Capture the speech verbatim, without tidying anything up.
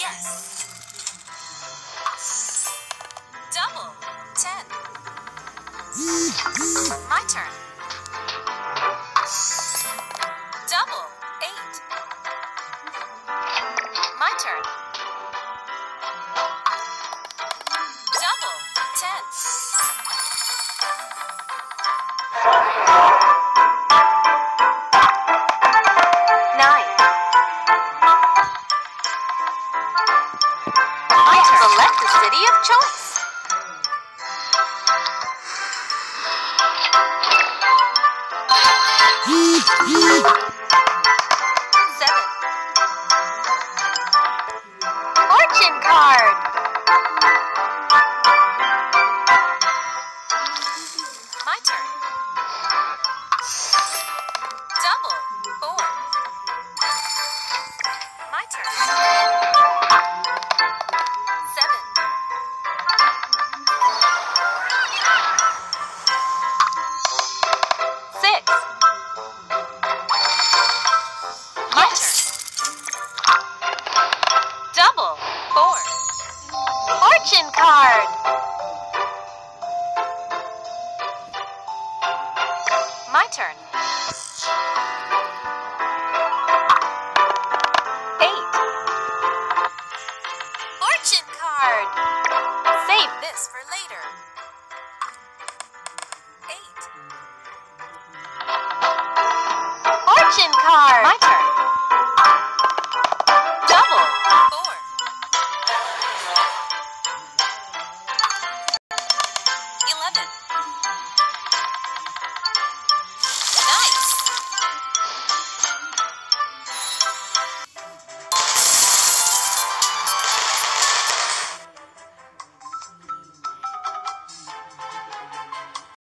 Yes. Double. Ten. My turn. Double. Eight. My turn. Double. Ten. Nine. My turn. Select the city of choice. Seven. Fortune card. My turn. Double. Four. My turn. Seven. Six. My turn. Double. Four. Fortune card. My turn. Eight. Fortune card. Save this for later. Eight. Fortune card. My turn.